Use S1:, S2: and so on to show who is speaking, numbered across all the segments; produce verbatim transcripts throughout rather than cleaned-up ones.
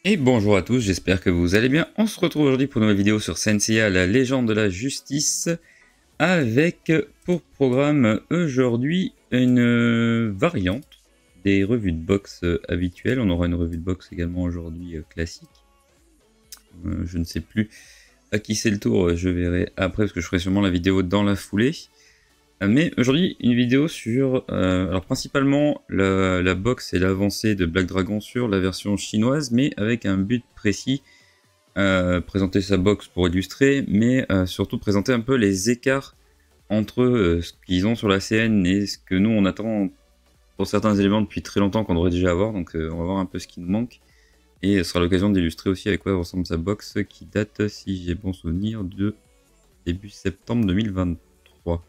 S1: Et bonjour à tous, j'espère que vous allez bien. On se retrouve aujourd'hui pour une nouvelle vidéo sur Senseiya, la légende de la justice, avec pour programme aujourd'hui une variante des revues de boxe habituelles. On aura une revue de boxe également aujourd'hui classique. Euh, je ne sais plus à qui c'est le tour, je verrai après parce que je ferai sûrement la vidéo dans la foulée. Mais aujourd'hui, une vidéo sur, euh, alors principalement la, la boxe et l'avancée de Black Dragon sur la version chinoise, mais avec un but précis, euh, présenter sa boxe pour illustrer, mais euh, surtout présenter un peu les écarts entre euh, ce qu'ils ont sur la C N et ce que nous on attend pour certains éléments depuis très longtemps qu'on devrait déjà avoir, donc euh, on va voir un peu ce qui nous manque, et ce sera l'occasion d'illustrer aussi avec quoi ressemble sa boxe qui date, si j'ai bon souvenir, de début septembre deux mille vingt-trois.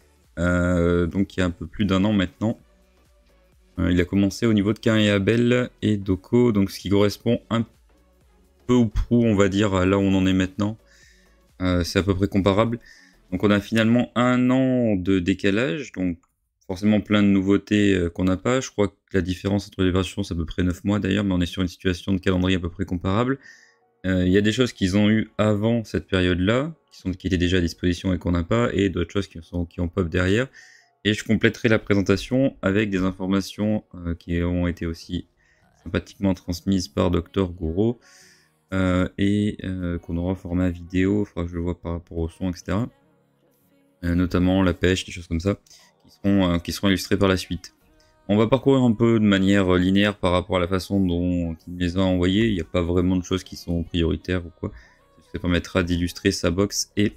S1: Euh, donc il y a un peu plus d'un an maintenant. Euh, il a commencé au niveau de Cain et Abel et Doko, donc ce qui correspond un peu ou prou, on va dire, à là où on en est maintenant. Euh, c'est à peu près comparable. Donc on a finalement un an de décalage, donc forcément plein de nouveautés euh, qu'on n'a pas. Je crois que la différence entre les versions c'est à peu près neuf mois d'ailleurs, mais on est sur une situation de calendrier à peu près comparable. Euh, il y a des choses qu'ils ont eu avant cette période-là, qui, sont, qui étaient déjà à disposition et qu'on n'a pas, et d'autres choses qui, sont, qui ont pop derrière. Et je compléterai la présentation avec des informations euh, qui ont été aussi sympathiquement transmises par Docteur Goro, euh, et euh, qu'on aura en format vidéo, il faudra que je le vois par rapport au son, et cetera. Euh, notamment la pêche, des choses comme ça, qui seront, euh, qui seront illustrées par la suite. On va parcourir un peu de manière linéaire par rapport à la façon dont il les a envoyés. Il n'y a pas vraiment de choses qui sont prioritaires ou quoi. Ça permettra d'illustrer sa box et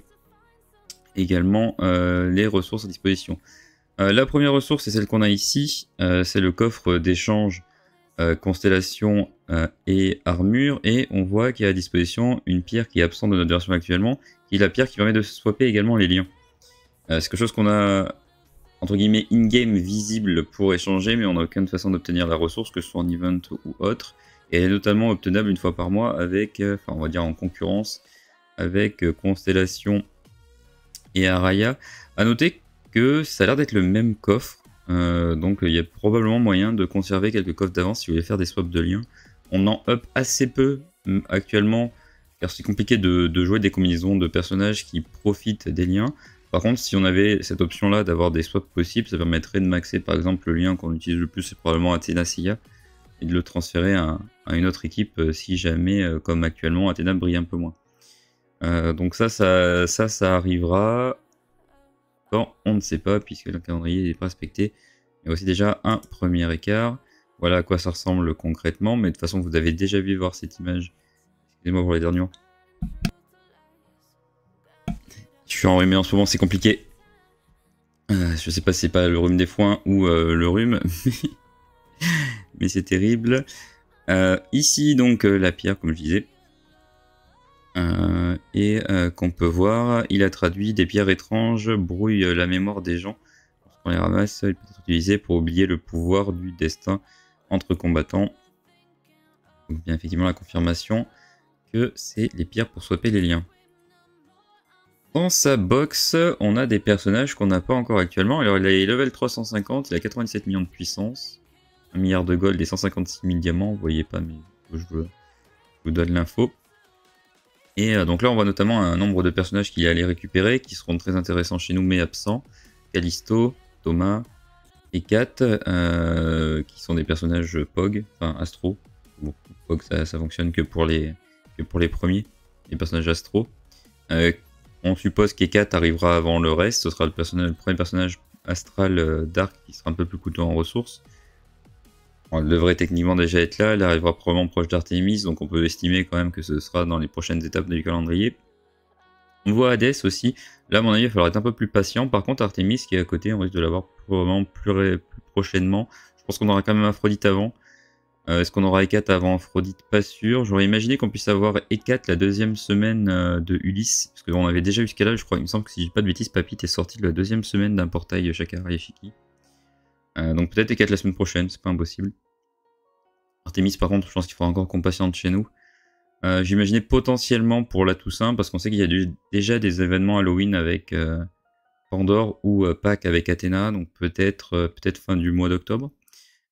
S1: également euh, les ressources à disposition. Euh, la première ressource, c'est celle qu'on a ici. Euh, c'est le coffre d'échange euh, constellation euh, et armure. Et on voit qu'il y a à disposition une pierre qui est absente de notre version actuellement, qui est la pierre qui permet de swapper également les liens. Euh, c'est quelque chose qu'on a entre guillemets in-game visible pour échanger, mais on n'a aucune façon d'obtenir la ressource, que ce soit en event ou autre, et elle est notamment obtenable une fois par mois avec, euh, enfin on va dire en concurrence, avec euh, Constellation et Araya. A noter que ça a l'air d'être le même coffre, euh, donc il y a probablement moyen de conserver quelques coffres d'avance si vous voulez faire des swaps de liens. On en up assez peu actuellement, car c'est compliqué de, de jouer des combinaisons de personnages qui profitent des liens. Par contre, si on avait cette option-là d'avoir des swaps possibles, ça permettrait de maxer par exemple le lien qu'on utilise le plus, c'est probablement Athena Sia, et de le transférer à, à une autre équipe si jamais, euh, comme actuellement, Athena brille un peu moins. Euh, donc ça ça, ça, ça arrivera quand on ne sait pas, puisque le calendrier n'est pas respecté. Il y a aussi déjà un premier écart. Voilà à quoi ça ressemble concrètement, mais de toute façon, vous avez déjà vu voir cette image. Excusez-moi pour les derniers. Je suis enrhumé en ce moment, c'est compliqué. Euh, je sais pas si c'est pas le rhume des foins ou euh, le rhume, mais c'est terrible. Euh, ici, donc, euh, la pierre, comme je disais. Euh, et euh, qu'on peut voir, il a traduit des pierres étranges brouillent la mémoire des gens. Lorsqu'on les ramasse, il peut être utilisé pour oublier le pouvoir du destin entre combattants. Donc, bien effectivement, la confirmation que c'est les pierres pour swapper les liens. Dans sa box, on a des personnages qu'on n'a pas encore actuellement. Alors, il est level trois cent cinquante, il a quatre-vingt-dix-sept millions de puissance, un milliard de gold et cent cinquante-six mille diamants. Vous voyez pas, mais je vous, je vous donne l'info. Et euh, donc là, on voit notamment un nombre de personnages qu'il y a à aller récupérer, qui seront très intéressants chez nous, mais absents. Callisto, Thomas et Kat, euh, qui sont des personnages P O G, enfin Astro. Bon, P O G, ça, ça fonctionne que pour les, que pour les premiers, les personnages Astro. Euh, On suppose qu'Ekat arrivera avant le reste, ce sera le, personnage, le premier personnage astral euh, Dark qui sera un peu plus coûteux en ressources. Bon, elle devrait techniquement déjà être là, elle arrivera probablement proche d'Artemis, donc on peut estimer quand même que ce sera dans les prochaines étapes du calendrier. On voit Hades aussi, là à mon avis il va falloir être un peu plus patient, par contre Artemis qui est à côté, on risque de l'avoir probablement plus, plus prochainement. Je pense qu'on aura quand même Aphrodite avant. Euh, Est-ce qu'on aura Hécate avant Aphrodite? Pas sûr. J'aurais imaginé qu'on puisse avoir Hécate la deuxième semaine euh, de Ulysse, parce qu'on avait déjà eu ce cas-là, je crois. Il me semble que si je dis pas de bêtises, Papy est sorti la deuxième semaine d'un portail Shakara et Shiki. Euh, donc peut-être Hécate la semaine prochaine, c'est pas impossible. Artemis par contre, je pense qu'il faudra encore qu'on patiente chez nous. Euh, J'imaginais potentiellement pour la Toussaint, parce qu'on sait qu'il y a du, déjà des événements Halloween avec euh, Pandore ou euh, Pâques avec Athéna, donc peut-être euh, peut-être fin du mois d'octobre.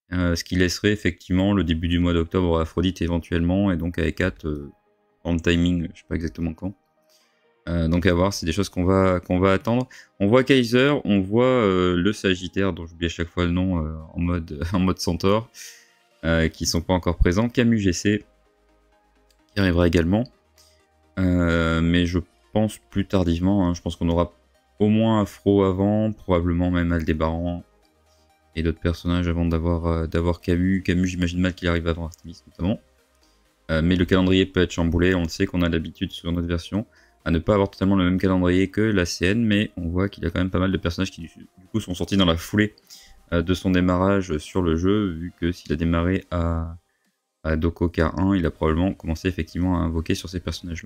S1: Euh, ce qui laisserait effectivement le début du mois d'octobre à Aphrodite éventuellement, et donc à Hécate euh, en timing, je sais pas exactement quand. Euh, donc à voir, c'est des choses qu'on va, qu'on va attendre. On voit Kaiser, on voit euh, le Sagittaire, dont j'oublie à chaque fois le nom, euh, en, mode, en mode Centaure, euh, qui sont pas encore présents. Camus G C, qui arrivera également. Euh, mais je pense plus tardivement, hein. Je pense qu'on aura au moins Afro avant, probablement même Aldébaran et d'autres personnages avant d'avoir euh, d'avoir Camus. Camus, j'imagine mal qu'il arrive avant Artemis notamment. Euh, mais le calendrier peut être chamboulé, on le sait qu'on a l'habitude sur notre version à ne pas avoir totalement le même calendrier que la C N, mais on voit qu'il y a quand même pas mal de personnages qui du coup sont sortis dans la foulée euh, de son démarrage sur le jeu, vu que s'il a démarré à, à Doko K un, il a probablement commencé effectivement à invoquer sur ces personnages-là.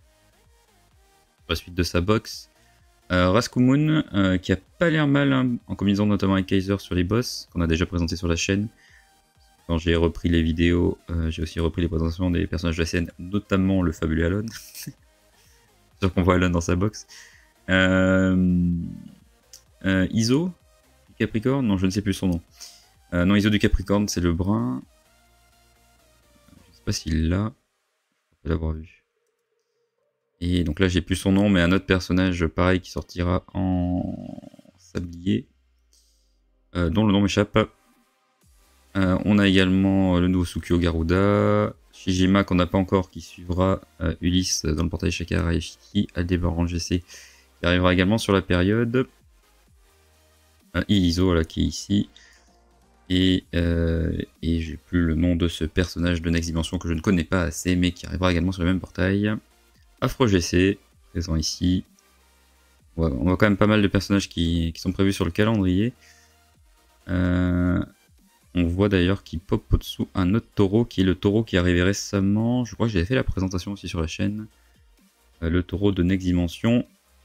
S1: La suite de sa box, euh, Raskumun, euh, qui a pas l'air mal, hein, en combinaison notamment avec Kaiser sur les boss, qu'on a déjà présenté sur la chaîne. Quand j'ai repris les vidéos, euh, j'ai aussi repris les présentations des personnages de la scène, notamment le fabuleux Alon. Sûr qu'on voit Alon dans sa box. Euh, euh, Iso du Capricorne, non, je ne sais plus son nom. Euh, non, Iso du Capricorne, c'est le brun. Je ne sais pas s'il l'a. Je peux l'avoir vu. Et donc là, j'ai plus son nom, mais un autre personnage pareil qui sortira en sablier, euh, dont le nom m'échappe. Euh, on a également le nouveau Tsukio Garuda, Shijima qu'on n'a pas encore, qui suivra euh, Ulysse dans le portail Shakara et Shiki, Aldébaran G C qui arrivera également sur la période, euh, Iizo voilà, qui est ici, et, euh, et j'ai plus le nom de ce personnage de Next Dimension que je ne connais pas assez, mais qui arrivera également sur le même portail. Afro G C, présent ici. Ouais, on voit quand même pas mal de personnages qui, qui sont prévus sur le calendrier. Euh, On voit d'ailleurs qu'il pop au-dessous un autre taureau, qui est le taureau qui est arrivé récemment. Je crois que j'avais fait la présentation aussi sur la chaîne. Euh, le taureau de Next Dimension.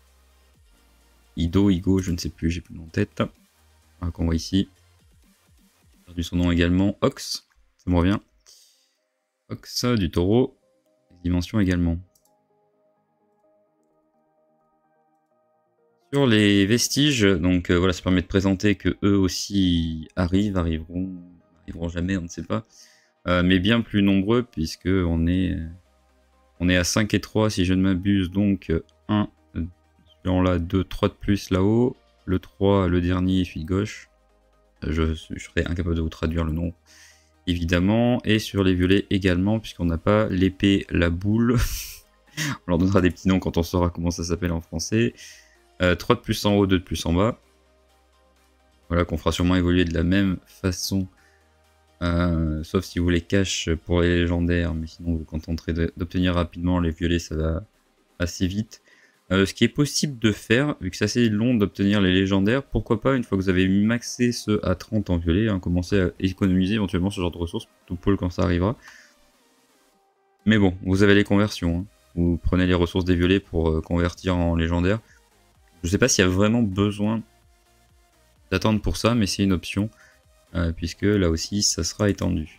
S1: Ido, Igo, je ne sais plus, j'ai plus le nom en tête. Ah, qu'on voit ici. J'ai perdu son nom également. Ox, ça me revient. Ox du taureau. Next Dimension également. Sur les vestiges, donc euh, voilà, ça permet de présenter que eux aussi arrivent, arriveront, arriveront jamais, on ne sait pas. Euh, mais bien plus nombreux, puisque on est, on est à cinq et trois si je ne m'abuse, donc un, dans là, deux, trois de plus là-haut, le trois, le dernier, celui de gauche. Je, je serais incapable de vous traduire le nom, évidemment. Et sur les violets également, puisqu'on n'a pas l'épée, la boule. On leur donnera des petits noms quand on saura comment ça s'appelle en français. Euh, trois de plus en haut, deux de plus en bas. Voilà, qu'on fera sûrement évoluer de la même façon. Euh, sauf si vous les cache pour les légendaires, mais sinon vous vous contenterez d'obtenir rapidement les violets, ça va assez vite. Euh, ce qui est possible de faire, vu que c'est assez long d'obtenir les légendaires, pourquoi pas, une fois que vous avez maxé ceux à trente en violet, hein, commencer à économiser éventuellement ce genre de ressources, tout pôle quand ça arrivera. Mais bon, vous avez les conversions. Hein. Vous prenez les ressources des violets pour euh, convertir en légendaire. Je sais pas s'il y a vraiment besoin d'attendre pour ça, mais c'est une option, euh, puisque là aussi ça sera étendu.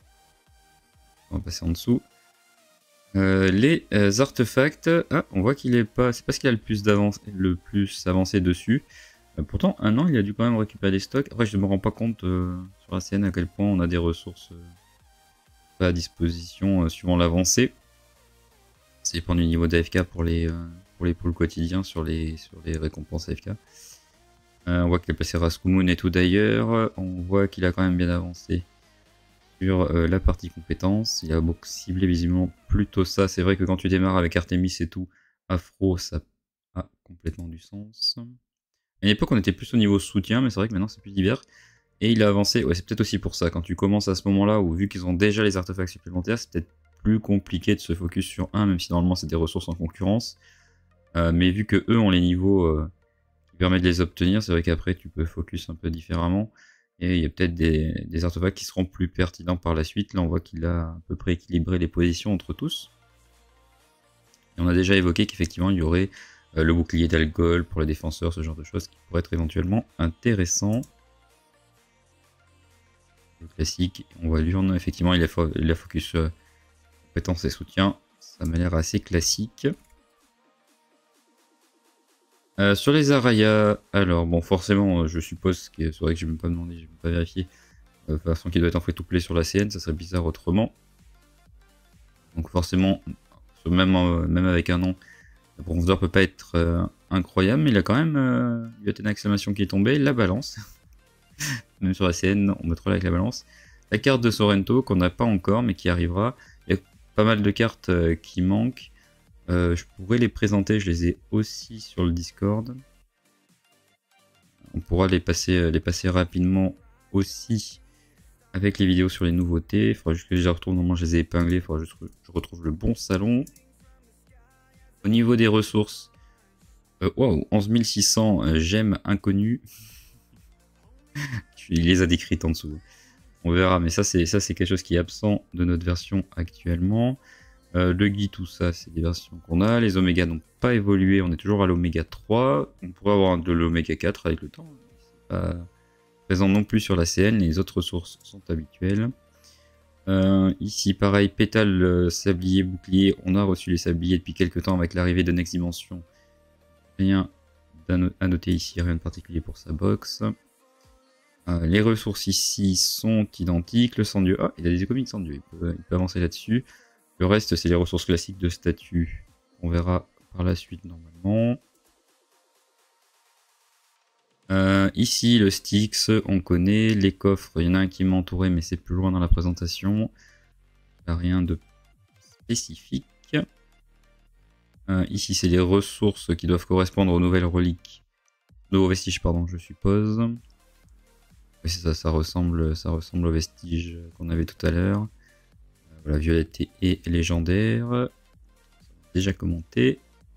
S1: On va passer en dessous. Euh, les euh, artefacts, ah, on voit qu'il est pas, c'est pas ce qu'il a le plus d'avance, le plus avancé dessus. Euh, pourtant, un an, il a dû quand même récupérer des stocks. Après, je ne me rends pas compte euh, sur la scène à quel point on a des ressources euh, à disposition euh, suivant l'avancée. Ça dépend du niveau d'A F K pour les euh, pour les pôles quotidiens sur les sur les récompenses A F K. Euh, on voit qu'il a passé Raskumun et tout d'ailleurs. On voit qu'il a quand même bien avancé sur euh, la partie compétences. Il a beaucoup ciblé visiblement plutôt ça. C'est vrai que quand tu démarres avec Artemis et tout, Afro, ça a complètement du sens. À une époque, on était plus au niveau soutien, mais c'est vrai que maintenant c'est plus divers. Et il a avancé, ouais, c'est peut-être aussi pour ça. Quand tu commences à ce moment-là, où vu qu'ils ont déjà les artefacts supplémentaires, c'est peut-être plus compliqué de se focus sur un, même si normalement c'est des ressources en concurrence. Euh, mais vu que eux ont les niveaux euh, qui permettent de les obtenir, c'est vrai qu'après tu peux focus un peu différemment. Et il y a peut-être des, des artefacts qui seront plus pertinents par la suite. Là on voit qu'il a à peu près équilibré les positions entre tous. Et on a déjà évoqué qu'effectivement il y aurait euh, le bouclier d'Algol pour les défenseurs, ce genre de choses qui pourraient être éventuellement intéressants. Le classique, on voit l'urne, effectivement il a, fo il a focus euh, compétences et soutien. Ça m'a l'air assez classique. Euh, sur les Araya, alors bon forcément je suppose que c'est vrai que je ne vais même pas demander, je ne vais pas vérifier, De toute façon, qui doit être en free-to-play sur la C N, ça serait bizarre autrement. Donc forcément, même, euh, même avec un nom, le profondeur peut pas être euh, incroyable, mais il a quand même euh, il y a une exclamation qui est tombée, la balance. Même sur la C N, on me troll avec la balance. La carte de Sorrento qu'on n'a pas encore, mais qui arrivera. Il y a pas mal de cartes euh, qui manquent. Euh, je pourrais les présenter, je les ai aussi sur le Discord. On pourra les passer, les passer rapidement aussi avec les vidéos sur les nouveautés. Il faudra juste que je les retrouve, normalement je les ai épinglés, il faudra juste que je retrouve le bon salon. Au niveau des ressources, euh, wow, onze mille six cents euh, gemmes inconnues. Il les a décrites en dessous. On verra, mais ça c'est ça c'est quelque chose qui est absent de notre version actuellement. Euh, le Gui, tout ça, c'est des versions qu'on a. Les Oméga n'ont pas évolué, on est toujours à l'Oméga trois. On pourrait avoir de l'Oméga quatre avec le temps. C'est pas présent non plus sur la C N, les autres ressources sont habituelles. Euh, ici, pareil, pétale, euh, sablier, bouclier. On a reçu les sabliers depuis quelques temps avec l'arrivée de Next Dimension. Rien à noter ici, rien de particulier pour sa box. Euh, les ressources ici sont identiques. Le sang-dieu, ah, il a des économies de sang-dieu, il peut, il peut avancer là-dessus. Le reste, c'est les ressources classiques de statut. On verra par la suite normalement. Euh, ici, le Styx, on connaît. Les coffres, il y en a un qui m'a entouré, mais c'est plus loin dans la présentation. Il n'y a rien de spécifique. Euh, ici, c'est les ressources qui doivent correspondre aux nouvelles reliques. Nouveaux vestiges, pardon, je suppose. Oui, c'est ça, ça ressemble, ça ressemble aux vestiges qu'on avait tout à l'heure. Voilà, violette et légendaire. Déjà commenté.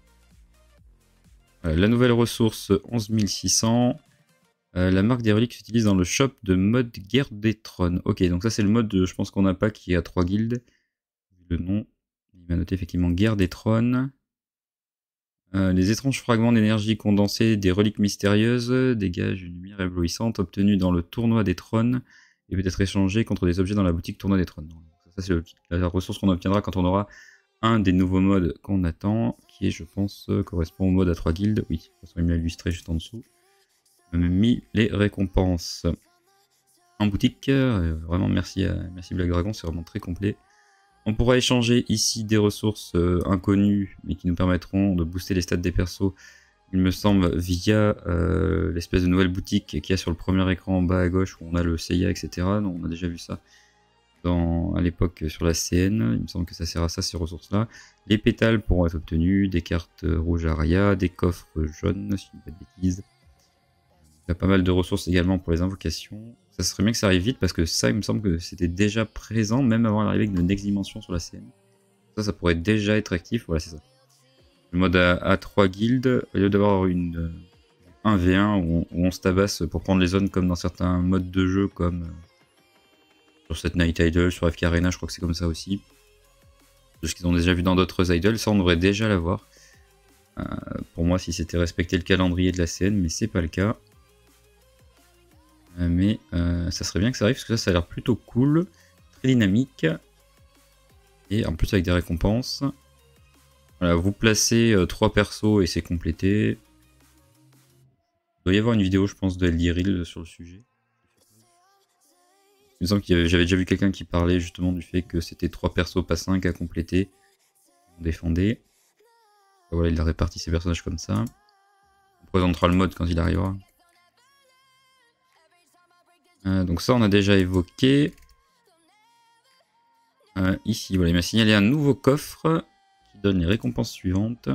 S1: Voilà, la nouvelle ressource onze mille six cents. Euh, la marque des reliques s'utilise dans le shop de mode guerre des trônes. Ok, donc ça c'est le mode, de, je pense qu'on n'a pas, qui est à trois guildes. Le nom, il m'a noté effectivement guerre des trônes. Euh, les étranges fragments d'énergie condensée des reliques mystérieuses dégagent une lumière éblouissante obtenue dans le tournoi des trônes et peut être échangée contre des objets dans la boutique tournoi des trônes. Ça, c'est la ressource qu'on obtiendra quand on aura un des nouveaux modes qu'on attend, qui est, je pense, euh, correspond au mode à trois guildes. Oui, de toute façon, il m'a illustré juste en dessous. Il m'a même mis les récompenses en boutique. Euh, vraiment, merci à merci Black Dragon, c'est vraiment très complet. On pourra échanger ici des ressources euh, inconnues, mais qui nous permettront de booster les stats des persos, il me semble, via euh, l'espèce de nouvelle boutique qu'il y a sur le premier écran en bas à gauche, où on a le C I A, et cetera. Donc, on a déjà vu ça dans, à l'époque sur la C N. Il me semble que ça sert à ça, ces ressources-là. Les pétales pourront être obtenus, des cartes rouges Aria, des coffres jaunes, si je ne dis pas de bêtises. Il y a pas mal de ressources également pour les invocations. Ça serait bien que ça arrive vite parce que ça, il me semble que c'était déjà présent même avant l'arrivée de Next Dimension sur la C N. Ça, ça pourrait déjà être actif. Voilà, c'est ça. Le mode à, à trois guildes, au lieu d'avoir une euh, un v un où on, où on se tabasse pour prendre les zones comme dans certains modes de jeu, comme euh, sur cette Night Idol, sur F K Arena, je crois que c'est comme ça aussi. Ce qu'ils ont déjà vu dans d'autres idols, ça on devrait déjà l'avoir. Euh, pour moi, si c'était respecter le calendrier de la C N, mais c'est pas le cas. Mais euh, ça serait bien que ça arrive parce que ça, ça a l'air plutôt cool, très dynamique. Et en plus avec des récompenses. Voilà, vous placez euh, trois persos et c'est complété. Il doit y avoir une vidéo, je pense, de Eldiril sur le sujet. Il me semble que j'avais déjà vu quelqu'un qui parlait justement du fait que c'était trois persos, pas cinq à compléter. On défendait. Voilà, il a réparti ses personnages comme ça. On présentera le mode quand il arrivera. Euh, donc ça on a déjà évoqué. Euh, ici, voilà, il m'a signalé un nouveau coffre qui donne les récompenses suivantes.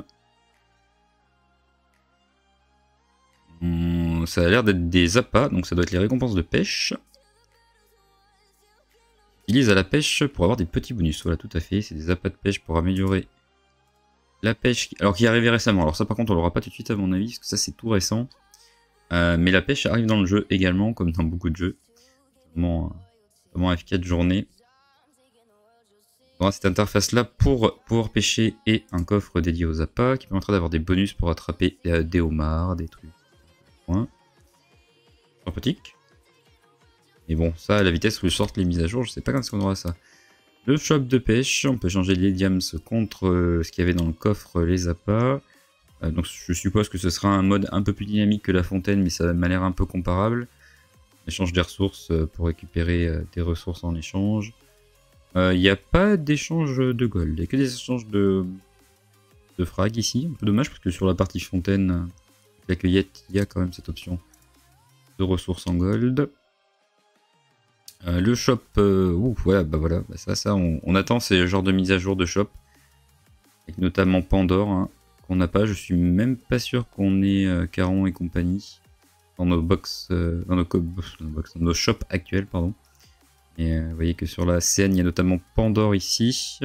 S1: Hum, ça a l'air d'être des appâts, donc ça doit être les récompenses de pêche. Utilise à la pêche pour avoir des petits bonus. Voilà, tout à fait, c'est des appâts de pêche pour améliorer la pêche. Alors qui est arrivé récemment. Alors ça par contre on l'aura pas tout de suite à mon avis, parce que ça c'est tout récent. Euh, mais la pêche arrive dans le jeu également, comme dans beaucoup de jeux. Notamment, notamment F quatre journée. On aura cette interface là pour pouvoir pêcher et un coffre dédié aux appâts qui permettra d'avoir des bonus pour attraper euh, des homards, des trucs. Point. Sympathique. Mais bon, ça à la vitesse où sortent les mises à jour, je sais pas quand est-ce qu'on aura ça. Le shop de pêche, on peut changer les diams contre euh, ce qu'il y avait dans le coffre, les appâts. Euh, donc je suppose que ce sera un mode un peu plus dynamique que la fontaine, mais ça m'a l'air un peu comparable. échange des ressources pour récupérer des ressources en échange. Il euh, n'y a pas d'échange de gold, il n'y a que des échanges de, de frag ici. Un peu dommage parce que sur la partie fontaine, la cueillette, il y a quand même cette option de ressources en gold. Euh, le shop, euh, ouf, ouais, bah voilà, bah ça, ça, on, on attend ces genres de mise à jour de shop. Avec notamment Pandore, hein, qu'on n'a pas. Je suis même pas sûr qu'on ait euh, Caron et compagnie dans nos box, euh, dans, nos dans, nos box dans nos shops actuels, pardon. Et euh, vous voyez que sur la scène, il y a notamment Pandore ici.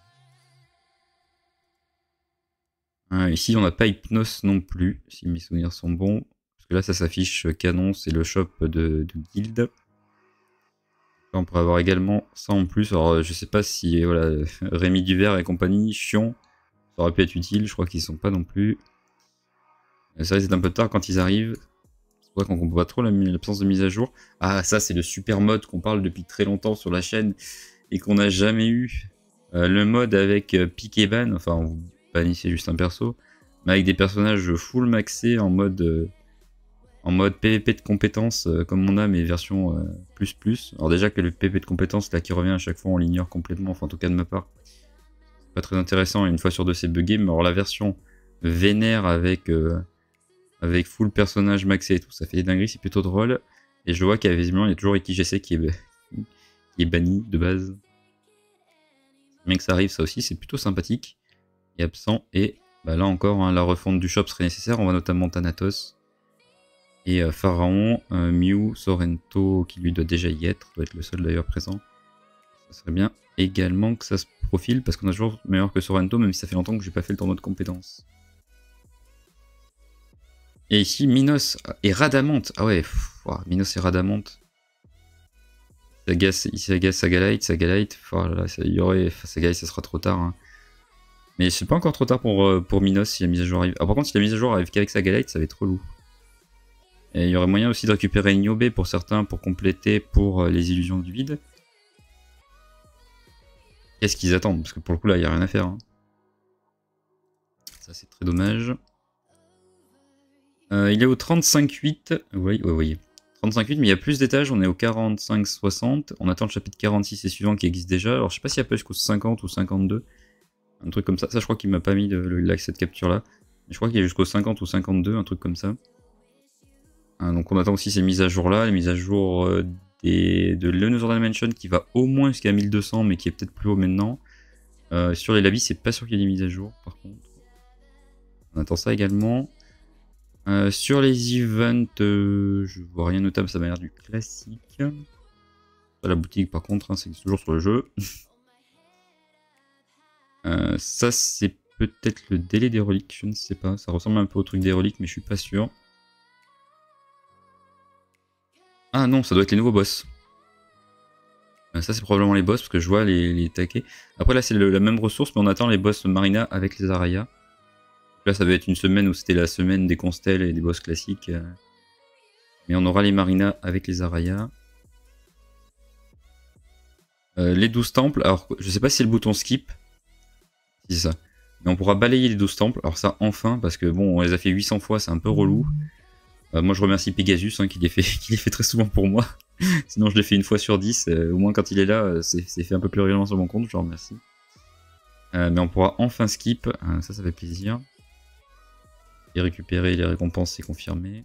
S1: Euh, ici, on n'a pas Hypnos non plus, si mes souvenirs sont bons. Parce que là, ça s'affiche Canon, c'est le shop de, de guild. Là, on pourrait avoir également ça en plus. Alors, je sais pas si voilà, Rémi Duvert et compagnie, Chion, ça aurait pu être utile. Je crois qu'ils sont pas non plus. Ça risque d'être un peu tard quand ils arrivent. C'est pour ça qu'on comprend pas trop l'absence de mise à jour. Ah, ça, c'est le super mode qu'on parle depuis très longtemps sur la chaîne et qu'on n'a jamais eu. Euh, le mode avec euh, pick et ban, enfin, vous bannissez juste un perso, mais avec des personnages full maxés en mode, euh, en mode P V P de compétences, euh, comme on a, mais version euh, plus plus. Alors, déjà que le P V P de compétences, là, qui revient à chaque fois, on l'ignore complètement, enfin, en tout cas de ma part. C'est pas très intéressant, et une fois sur deux, c'est buggé, mais alors la version vénère avec. Euh, avec full personnage maxé et tout, ça fait des dingueries, c'est plutôt drôle. Et je vois qu'il y a visiblement, il y a toujours Iki G C qui est, qui est banni de base. Bien que ça arrive, ça aussi, c'est plutôt sympathique. Et absent, et bah là encore, hein, la refonte du shop serait nécessaire. On voit notamment Thanatos et euh, Pharaon, euh, Mew, Sorrento, qui lui doit déjà y être, doit être le seul d'ailleurs présent. Ça serait bien également que ça se profile, parce qu'on a toujours meilleur que Sorrento, même si ça fait longtemps que j'ai pas fait le tournoi de compétences. Et ici, Minos et Radamante. Ah ouais, pff, wow, Minos et Radamante. Saga, Saga, Sagalite, Sagalite. Oh là là, ça, il y aurait. Enfin, Sagalite, ça sera trop tard. Hein. Mais c'est pas encore trop tard pour, pour Minos si la mise à jour arrive. Ah, par contre, si la mise à jour arrive qu'avec Sagalite, ça va être relou. Et il y aurait moyen aussi de récupérer Niobe pour certains pour compléter pour les illusions du vide. Qu'est-ce qu'ils attendent? Parce que pour le coup, là, il n'y a rien à faire. Hein. Ça, c'est très dommage. Euh, il est au trente-cinq huit. Oui, oui, oui. trente-cinq huit, mais il y a plus d'étages. On est au quarante-cinq soixante. On attend le chapitre quarante-six et suivant qui existe déjà. Alors, je sais pas s'il y a pas jusqu'au cinquante ou cinquante-deux. Un truc comme ça. Ça, je crois qu'il m'a pas mis de, le like cette capture-là. Mais je crois qu'il y a jusqu'au cinquante ou cinquante-deux, un truc comme ça. Hein, donc, on attend aussi ces mises à jour-là. Les mises à jour euh, des, de Leono's Dimension qui va au moins jusqu'à mille deux cents, mais qui est peut-être plus haut maintenant. Euh, sur les labis, c'est pas sûr qu'il y ait des mises à jour, par contre. On attend ça également. Euh, sur les events, euh, je vois rien de notable, ça m'a l'air du classique. La boutique par contre, hein, c'est toujours sur le jeu. euh, ça c'est peut-être le délai des reliques, je ne sais pas. Ça ressemble un peu au truc des reliques, mais je suis pas sûr. Ah non, ça doit être les nouveaux boss. Euh, ça c'est probablement les boss, parce que je vois les, les taquets. Après là c'est la même ressource, mais on attend les boss Marina avec les Araya. Là, ça va être une semaine où c'était la semaine des constels et des boss classiques. Mais on aura les Marinas avec les Araya. Euh, les douze temples. Alors, je sais pas si c'est le bouton skip. Si c'est ça. Mais on pourra balayer les douze temples. Alors ça, enfin, parce que bon, on les a fait huit cents fois, c'est un peu relou. Euh, moi, je remercie Pegasus, hein, qui les fait, qui les fait très souvent pour moi. Sinon, je les fais une fois sur dix. Euh, au moins, quand il est là, c'est fait un peu plus régulièrement sur mon compte. Je le remercie. Euh, mais on pourra enfin skip. Euh, ça, ça fait plaisir. Et récupérer les récompenses, c'est confirmé.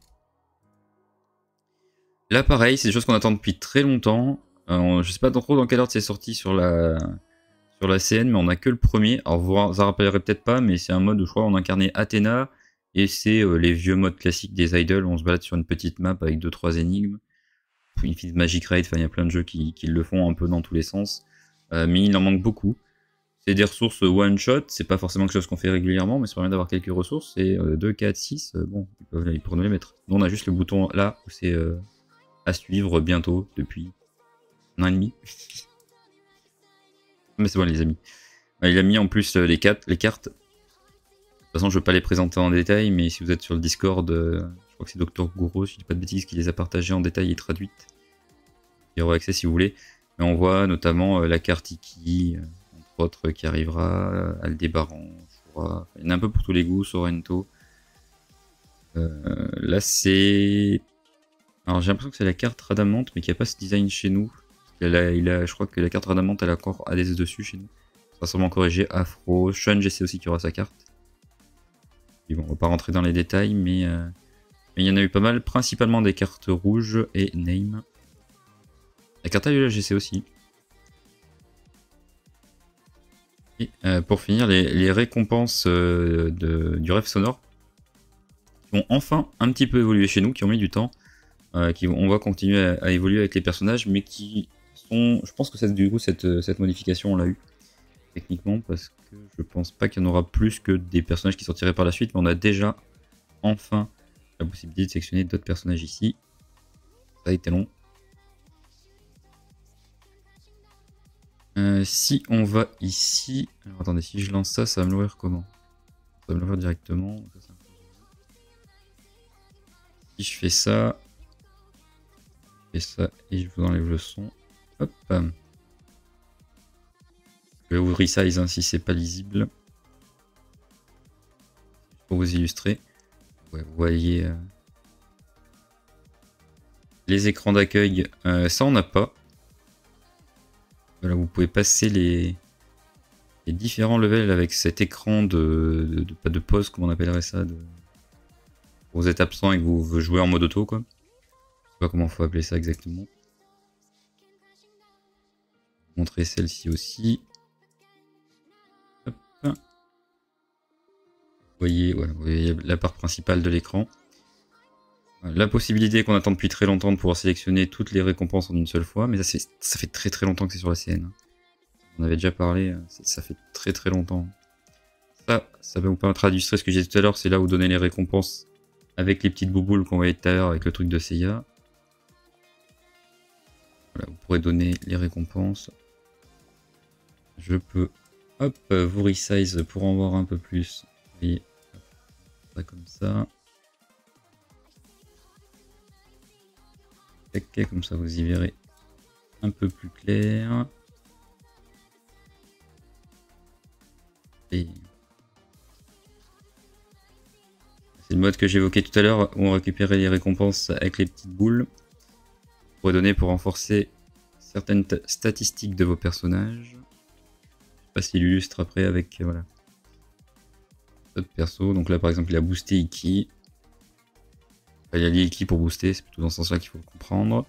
S1: Là, pareil, c'est des choses qu'on attend depuis très longtemps. Euh, je sais pas trop dans quelle ordre c'est sorti sur la, sur la C N, mais on a que le premier. Alors, vous en rappellerez peut-être pas, mais c'est un mode où je crois on incarnait Athéna. Et c'est euh, les vieux modes classiques des idols où on se balade sur une petite map avec deux trois énigmes. Une fille de Magic Raid, enfin, il y a plein de jeux qui, qui le font un peu dans tous les sens. Euh, mais il en manque beaucoup. C'est des ressources one-shot, c'est pas forcément quelque chose qu'on fait régulièrement, mais ça permet d'avoir quelques ressources. Et euh, deux, quatre, six, euh, bon, ils, peuvent, ils pourront nous les mettre. Nous, on a juste le bouton là, où c'est euh, à suivre bientôt, depuis un an et demi. Mais c'est bon, les amis. Il a mis en plus les, quatre, les cartes. De toute façon, je ne veux pas les présenter en détail, mais si vous êtes sur le Discord, euh, je crois que c'est Docteur Gouro, si je dis pas de bêtises, qui les a partagées en détail et traduites. Il y aura accès si vous voulez. Mais on voit notamment euh, la carte Iki. Euh, autre qui arrivera, Aldébaran, je crois. Il y en a un peu pour tous les goûts, Sorrento. Euh, là, c'est Alors j'ai l'impression que c'est la carte Radamante, mais qu'il n'y a pas ce design chez nous. Il a, il a, je crois que la carte Radamante, elle a encore A D S dessus chez nous. Ça sera sûrement corrigé. Afro, Shun, je sais aussi qu'il y aura sa carte. Et bon, on va pas rentrer dans les détails, mais, euh, mais il y en a eu pas mal, principalement des cartes rouges et Name. La carte Alula G C aussi. Et euh, pour finir, les, les récompenses euh, de, du rêve sonore qui ont enfin un petit peu évolué chez nous, qui ont mis du temps, euh, qui on va continuer à, à évoluer avec les personnages, mais qui sont, je pense que cette, du coup cette, cette modification on l'a eu techniquement, parce que je pense pas qu'il y en aura plus que des personnages qui sortiraient par la suite, mais on a déjà enfin la possibilité de sélectionner d'autres personnages ici. Ça a été long. Euh, si on va ici, alors attendez, si je lance ça, ça va me l'ouvrir comment? Ça va me l'ouvrir directement. Si je fais ça, je fais ça et je vous enlève le son. Hop. Je vais vous resize hein, si c'est pas lisible. Pour vous illustrer. Ouais, vous voyez euh, les écrans d'accueil, euh, ça on n'a pas. Voilà, vous pouvez passer les, les différents levels avec cet écran de, de, de, pas de pause, comment on appellerait ça, de... Vous êtes absent et que vous jouez en mode auto, quoi. Je sais pas comment il faut appeler ça exactement. Montrer celle-ci aussi. Hop. Vous voyez, ouais, vous voyez la part principale de l'écran. La possibilité qu'on attend depuis très longtemps de pouvoir sélectionner toutes les récompenses en une seule fois, mais ça, ça fait très très longtemps que c'est sur la C N. On avait déjà parlé, ça fait très très longtemps. Ça, ça va vous permettre d'illustrer ce que j'ai dit tout à l'heure, c'est là où donner les récompenses avec les petites bouboules qu'on voyait tout à l'heure avec le truc de Seiya. Voilà, vous pourrez donner les récompenses. Je peux, hop, vous resize pour en voir un peu plus. Vous voyez, ça comme ça. Ok, comme ça vous y verrez un peu plus clair. Et c'est le mode que j'évoquais tout à l'heure où on récupérait les récompenses avec les petites boules. Vous pourrez donner pour renforcer certaines statistiques de vos personnages. Je sais pas s'il illustre après avec voilà d'autres persos. Donc là par exemple il a boosté Iki. Enfin, il a lié Iki pour booster, c'est plutôt dans ce sens là qu'il faut le comprendre.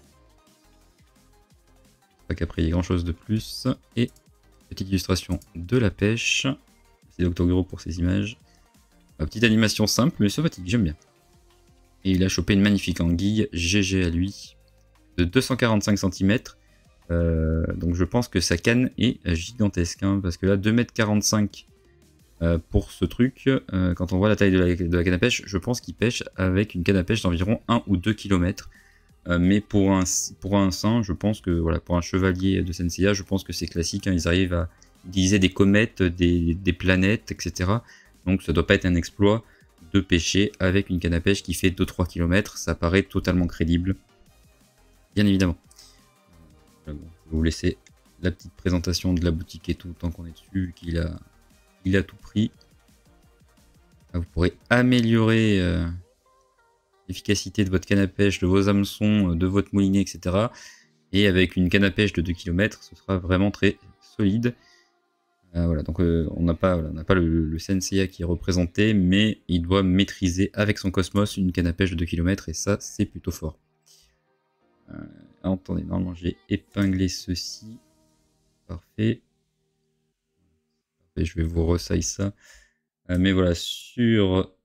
S1: Pas qu'après il y ait grand chose de plus. Et petite illustration de la pêche. C'est Doctor Guro pour ces images. Une petite animation simple mais sympathique, j'aime bien. Et il a chopé une magnifique anguille, G G à lui, de deux cent quarante-cinq centimètres. Euh, donc je pense que sa canne est gigantesque, hein, parce que là deux mètres quarante-cinq euh, pour ce truc, euh, quand on voit la taille de la, de la canne à pêche, je pense qu'il pêche avec une canne à pêche d'environ un ou deux kilomètres. Euh, mais pour un, pour un saint, je pense que, voilà, pour un chevalier de Senseiya, je pense que c'est classique, hein, ils arrivent à utiliser des comètes, des, des planètes, et cetera. Donc ça doit pas être un exploit de pêcher avec une canne à pêche qui fait deux à trois kilomètres, ça paraît totalement crédible. Bien évidemment. Bon, je vais vous laisser la petite présentation de la boutique et tout, tant qu'on est dessus, qu'il a, il a tout pris. Là, vous pourrez améliorer euh, l'efficacité de votre canne à pêche, de vos hameçons, de votre moulinet, et cetera. Et avec une canne à pêche de deux kilomètres, ce sera vraiment très solide. Euh, voilà, donc euh, on n'a pas, voilà, on n'a pas le, le Senseiya qui est représenté, mais il doit maîtriser avec son Cosmos une canne à pêche de deux kilomètres, et ça, c'est plutôt fort. Euh, attendez, normalement j'ai épinglé ceci. Parfait. Parfait, je vais vous resize ça. Euh, mais voilà, sur euh,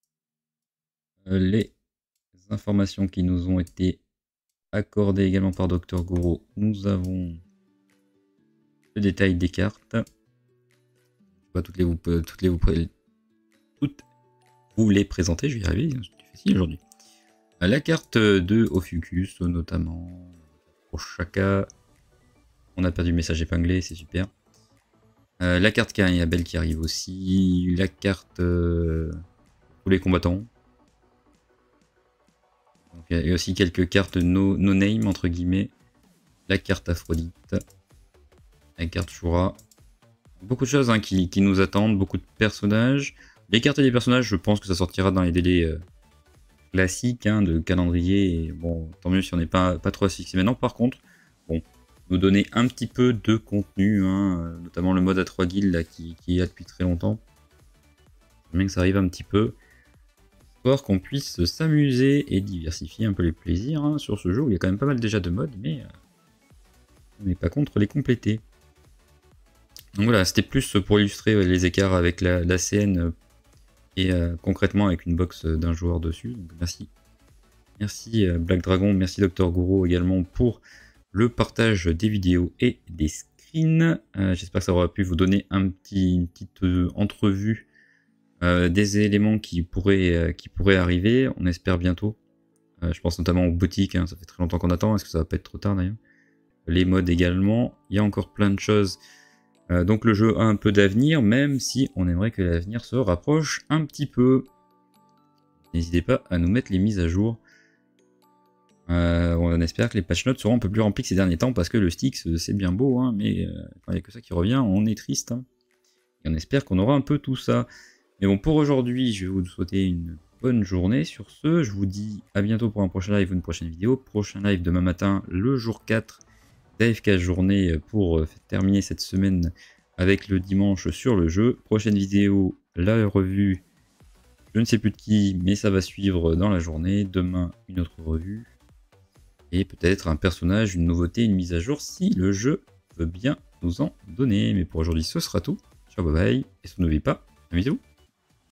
S1: les informations qui nous ont été accordées également par Docteur Guro, nous avons le détail des cartes. Pas toutes les vous, toutes les vous, toutes vous les présenter, je vais y arriver, c'est facile aujourd'hui. La carte de Ophiuchus notamment, pour Shaka, on a perdu le message épinglé, c'est super. Euh, la carte Cain et Abel qui arrive aussi, la carte euh, tous les combattants. Donc, il y a aussi quelques cartes no, no name entre guillemets, la carte Aphrodite, la carte Shura. Beaucoup de choses hein, qui, qui nous attendent, beaucoup de personnages. Les cartes et les personnages, je pense que ça sortira dans les délais... Euh, classique hein, de calendrier. Et bon, tant mieux si on n'est pas, pas trop fixé maintenant. Par contre, bon, nous donner un petit peu de contenu, hein, notamment le mode à trois guildes là, qui, qui est là depuis très longtemps. Bien que ça arrive un petit peu, histoire qu'on puisse s'amuser et diversifier un peu les plaisirs hein, sur ce jeu où il y a quand même pas mal déjà de modes, mais euh, on n'est pas contre les compléter. Donc voilà, c'était plus pour illustrer les écarts avec la, la C N et euh, concrètement avec une box d'un joueur dessus. Donc merci. Merci euh, Black Dragon, merci Docteur Goro également pour le partage des vidéos et des screens. Euh, J'espère que ça aura pu vous donner un petit, une petite euh, entrevue euh, des éléments qui pourraient, euh, qui pourraient arriver. On espère bientôt. Euh, je pense notamment aux boutiques, hein, ça fait très longtemps qu'on attend. Est-ce que ça va pas être trop tard d'ailleurs? Les modes également. Il y a encore plein de choses. Euh, donc le jeu a un peu d'avenir, même si on aimerait que l'avenir se rapproche un petit peu. N'hésitez pas à nous mettre les mises à jour. Euh, on espère que les patch notes seront un peu plus remplis que ces derniers temps, parce que le Styx c'est bien beau, hein, mais euh, quand il n'y a que ça qui revient, on est triste. Hein. Et on espère qu'on aura un peu tout ça. Mais bon, pour aujourd'hui, je vais vous souhaiter une bonne journée. Sur ce, je vous dis à bientôt pour un prochain live ou une prochaine vidéo. Prochain live demain matin, le jour quatre d'A F K journée pour terminer cette semaine avec le dimanche sur le jeu. Prochaine vidéo, la revue, je ne sais plus de qui, mais ça va suivre dans la journée. Demain, une autre revue. Et peut-être un personnage, une nouveauté, une mise à jour si le jeu veut bien nous en donner. Mais pour aujourd'hui, ce sera tout. Ciao, bye bye. Et n'oubliez pas, amusez-vous.